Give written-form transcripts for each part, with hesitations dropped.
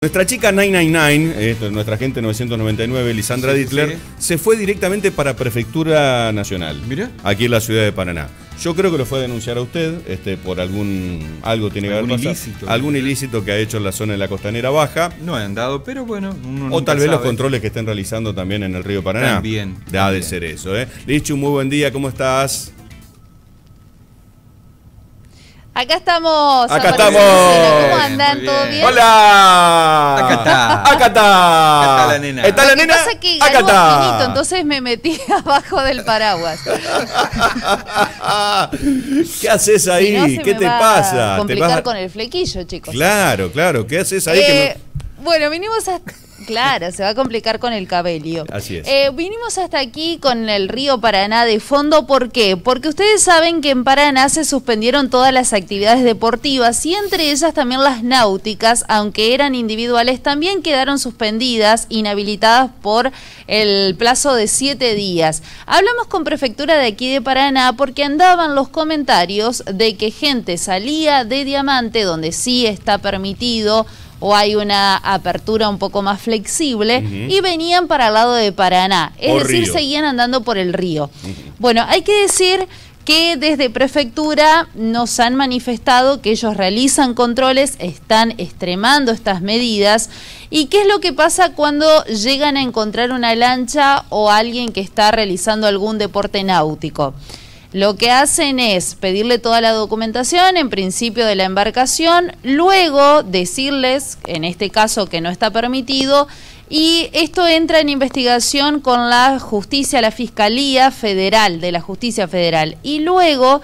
Nuestra chica 999, nuestra gente 999, Lisandra Dittler, se fue directamente para Prefectura Nacional. Mira. Aquí en la ciudad de Paraná. Yo creo que lo fue a denunciar a usted por algo tiene que haber pasado. Ilícito. Algún ilícito que ha hecho en la zona de la Costanera Baja. No han dado, pero bueno. O tal vez los controles que estén realizando también en el río Paraná. También. Ha de ser eso, Lichu, muy buen día, ¿cómo estás? Acá estamos. Acá estamos. ¿Cómo andan? Bien, ¿Todo bien? ¡Hola! Acá está. Acá está. Acá está la nena. ¿Está la Lo que nena? pasa es que Acá ganó está. finito, entonces me metí abajo del paraguas. ¿Qué haces ahí? Si no, se ¿Qué me te va pasa? a complicar con el flequillo, chicos. Claro, claro. ¿Qué haces ahí? Bueno, vinimos a... Claro, se va a complicar con el cabello. Así es. Vinimos hasta aquí con el río Paraná de fondo. ¿Por qué? Porque ustedes saben que en Paraná se suspendieron todas las actividades deportivas y entre ellas también las náuticas, aunque eran individuales, también quedaron suspendidas, inhabilitadas por el plazo de 7 días. Hablamos con Prefectura de aquí de Paraná porque andaban los comentarios de que gente salía de Diamante, donde sí está permitido o hay una apertura un poco más flexible, y venían para el lado de Paraná, es decir, río. seguían andando por el río. Bueno, hay que decir que desde Prefectura nos han manifestado que ellos realizan controles, están extremando estas medidas. ¿Y qué es lo que pasa cuando llegan a encontrar una lancha o alguien que está realizando algún deporte náutico? Lo que hacen es pedirle toda la documentación, en principio de la embarcación, luego decirles, en este caso, que no está permitido, y esto entra en investigación con la justicia, la Fiscalía Federal, de la Justicia Federal, y luego,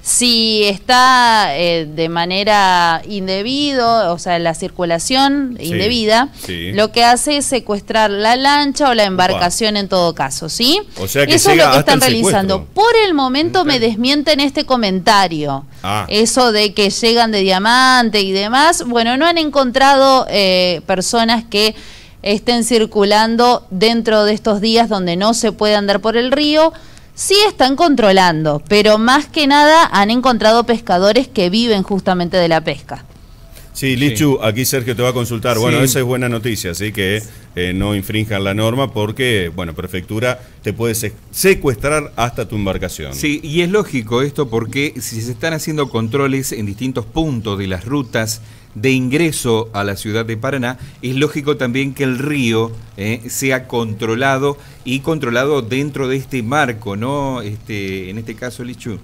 si está de manera indebida, o sea, la circulación indebida, lo que hace es secuestrar la lancha o la embarcación en todo caso, ¿sí? O sea que eso es lo que hasta están el realizando. secuestro. Por el momento me desmienten este comentario. Eso de que llegan de Diamante y demás, bueno, no han encontrado personas que estén circulando dentro de estos días donde no se puede andar por el río. Sí están controlando, pero más que nada han encontrado pescadores que viven justamente de la pesca. Sí, Lichu, aquí Sergio te va a consultar. Bueno, esa es buena noticia, así que no infrinjan la norma porque, bueno, Prefectura te puede secuestrar hasta tu embarcación. Sí, y es lógico esto porque si se están haciendo controles en distintos puntos de las rutas de ingreso a la ciudad de Paraná, es lógico también que el río sea controlado y controlado dentro de este marco, ¿no? En este caso, Lichu.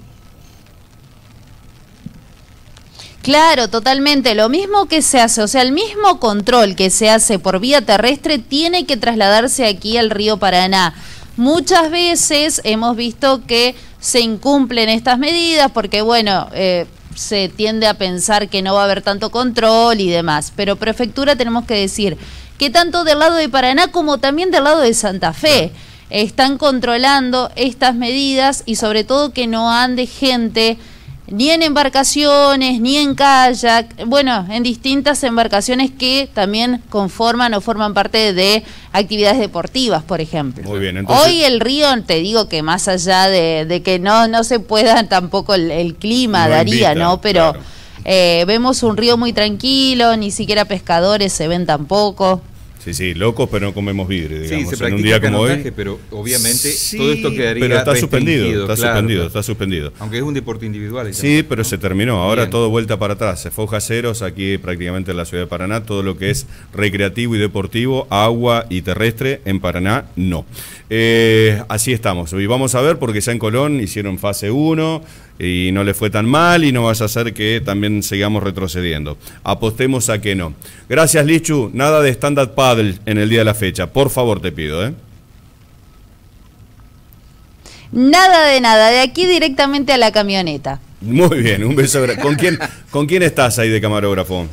Claro, totalmente. Lo mismo que se hace, o sea, el mismo control que se hace por vía terrestre tiene que trasladarse aquí al río Paraná. Muchas veces hemos visto que se incumplen estas medidas porque, bueno, se tiende a pensar que no va a haber tanto control y demás. Pero Prefectura tenemos que decir que tanto del lado de Paraná como también del lado de Santa Fe están controlando estas medidas y sobre todo que no ande gente ni en embarcaciones, ni en kayak, bueno, en distintas embarcaciones que también conforman o forman parte de actividades deportivas, por ejemplo. Muy bien, entonces... Hoy el río, te digo que más allá de que no se pueda, tampoco el clima daría, invita, ¿no? Pero claro. Vemos un río muy tranquilo, ni siquiera pescadores se ven tampoco. Sí, locos, pero no comemos vidrio, digamos. Sí, se en un día como hoy. pero obviamente todo esto quedaría pero está restringido, está suspendido. Aunque es un deporte individual. Sí, pero se terminó. Ahora Bien. todo vuelta para atrás. Se foja ceros aquí prácticamente en la ciudad de Paraná. Todo lo que es recreativo y deportivo, agua y terrestre, en Paraná no. Así estamos. Y vamos a ver porque ya en Colón hicieron fase 1 y no le fue tan mal y no vaya a ser que también sigamos retrocediendo. Apostemos a que no. Gracias, Lichu. Nada de stand-up paddle en el día de la fecha. Por favor, te pido, Nada de nada, de aquí directamente a la camioneta. Muy bien, un beso. ¿Con quién estás ahí de camarógrafo?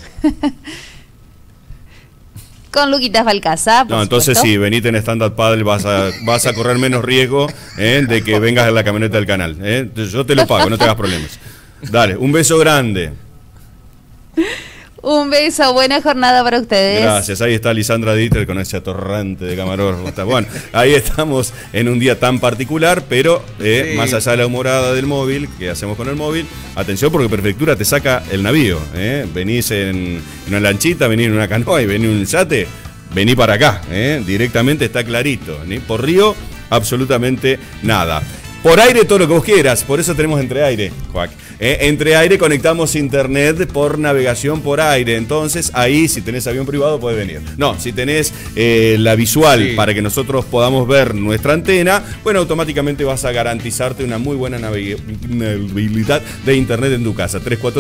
Con Luquitas Balcázar. No, entonces sí, venite en stand-up paddle, vas a correr menos riesgo de que vengas en la camioneta del canal. Yo te lo pago, no te hagas problemas. Dale, un beso grande. Un beso, buena jornada para ustedes. Gracias, ahí está Lisandra Dieter con ese atorrante de camarógrafo. Bueno, ahí estamos en un día tan particular, pero Sí. más allá de la humorada del móvil, que hacemos con el móvil, atención porque Prefectura te saca el navío. Venís en una lanchita, venís en una canoa y venís en un yate, vení para acá, directamente está clarito. Ni por río, absolutamente nada. Por aire todo lo que vos quieras, por eso tenemos Entre Aire, Juac. Entre Aire conectamos internet por navegación por aire, entonces ahí si tenés avión privado podés venir. No, si tenés la visual Sí. para que nosotros podamos ver nuestra antena, bueno, automáticamente vas a garantizarte una muy buena navegabilidad de internet en tu casa.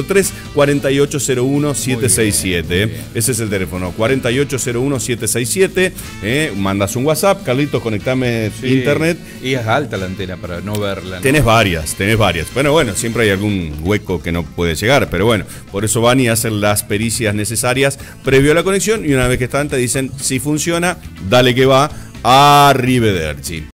343-4801-767. Ese es el teléfono, 4801-767. Mandas un WhatsApp, Carlitos, conectame Sí. internet. Y es alta la antena para no verla, ¿no? Tenés varias. Bueno, siempre hay algún hueco que no puede llegar, pero bueno, por eso van y hacen las pericias necesarias previo a la conexión y una vez que están te dicen si funciona, dale que va, arrivederci.